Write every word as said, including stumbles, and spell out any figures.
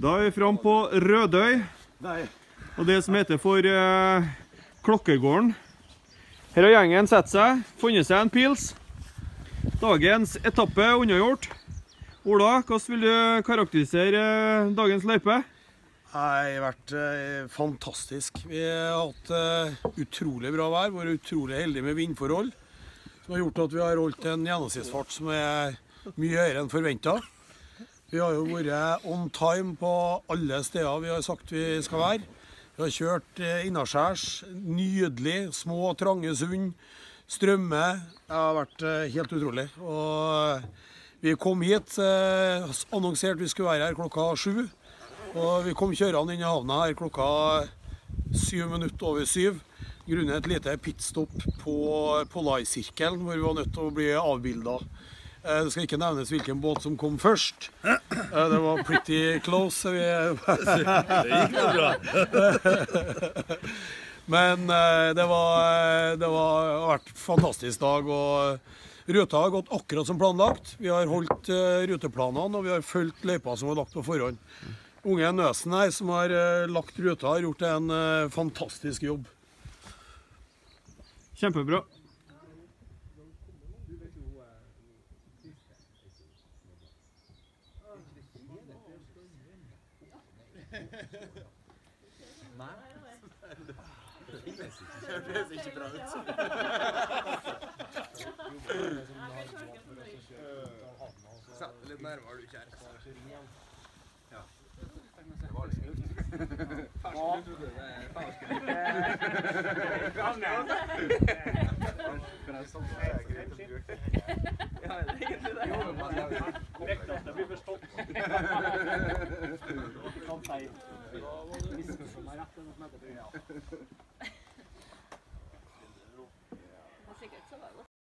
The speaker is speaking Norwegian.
Da er vi frem på Rødøy, og det som heter for eh, Klokkegården. Her har gjengen sett seg, funnet seg en pils. Dagens etappe er unnagjort. Ola, hvordan vil du karakterisere eh, dagens løype? Det har vært eh, fantastisk. Vi har hatt eh, utrolig bra vær, vært utrolig heldige med vindforhold, som har gjort at vi har holdt en gjennomsnittsfart som er mye høyere enn forventet. Vi har jo vært on time på alle steder vi har sagt vi skal være. Vi har kjørt innaskjærs, nydelig, små, trange sund, strømme. Det har vært helt utrolig. Og vi kom hit, annonserte vi skulle være her klokka sju. Og vi kom kjørende inn i havna her klokka syv minutter over syv. Grunnet et lite pitstop på Polarsirkelen, hvor vi var nødt til å bli avbildet. Det skal ikke nevnes hvilken båt som kom først. Det var pretty close. Det gikk jo bra. Men det var, det var har vært en fantastisk dag, og ruta har gått akkurat som planlagt. Vi har holdt ruteplanene, og vi har fulgt løypa som var lagt på forhånd. Unge Nøsen her, som har lagt ruta, har gjort en fantastisk jobb. Kjempebra. Det høres ikke bra ut. Sett litt nærmere du, kjære. Ja. Det var litt kult. Fersken, du trodde det er fersken. Kan jeg stå på det? Greit å bruke. Ja, det er egentlig det. Jo, men jeg har vekt at det blir forstått. Kan feil. Misforstå meg rett, det er noe som heter det. Det er sikkert så var det.